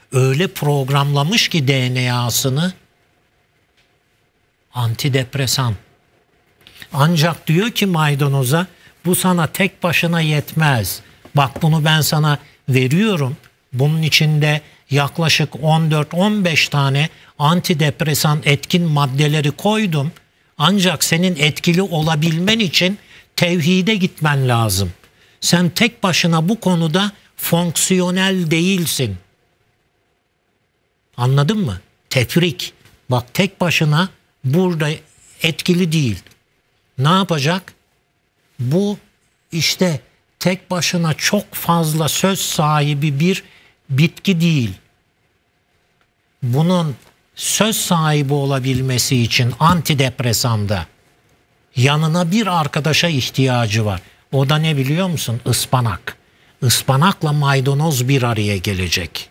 öyle programlamış ki DNA'sını, antidepresan. Ancak diyor ki maydanoza, bu sana tek başına yetmez. Bak, bunu ben sana veriyorum. Bunun içinde yaklaşık 14-15 tane antidepresan etkin maddeleri koydum. Ancak senin etkili olabilmen için tevhide gitmen lazım. Sen tek başına bu konuda fonksiyonel değilsin. Anladın mı? Tefrik. Bak, tek başına burada etkili değil. Ne yapacak? Bu işte tek başına çok fazla söz sahibi bir bitki değil. Bunun söz sahibi olabilmesi için antidepresanda yanına bir arkadaşa ihtiyacı var. O da ne biliyor musun? Ispanak. Ispanakla maydanoz bir araya gelecek.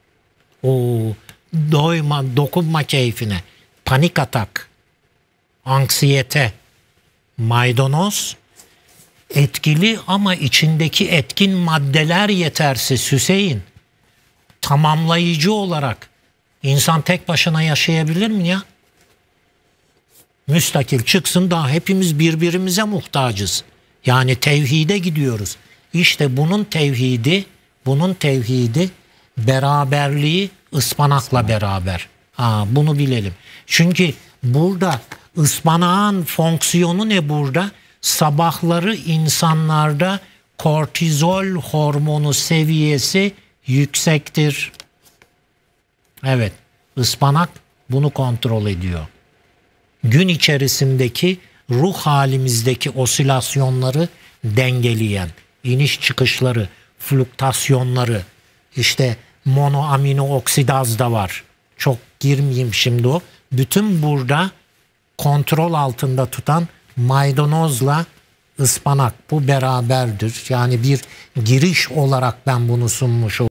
Dokunma keyfine. Panik atak, anksiyete. Maydanoz etkili ama içindeki etkin maddeler yetersiz Hüseyin. Tamamlayıcı olarak insan tek başına yaşayabilir mi ya? Müstakil çıksın, daha hepimiz birbirimize muhtacız. Yani tevhide gidiyoruz. İşte bunun tevhidi beraberliği ıspanakla beraber. Bunu bilelim. Çünkü burada ıspanağın fonksiyonu ne burada? Sabahları insanlarda kortizol hormonu seviyesi yüksektir. Evet, ıspanak bunu kontrol ediyor. Gün içerisindeki ruh halimizdeki osilasyonları dengeleyen, iniş çıkışları, fluktasyonları, işte monoamino oksidaz da var. Çok girmeyeyim şimdi o. Bütün burada kontrol altında tutan maydanozla ıspanak, bu beraberdir. Yani bir giriş olarak ben bunu sunmuş oldum.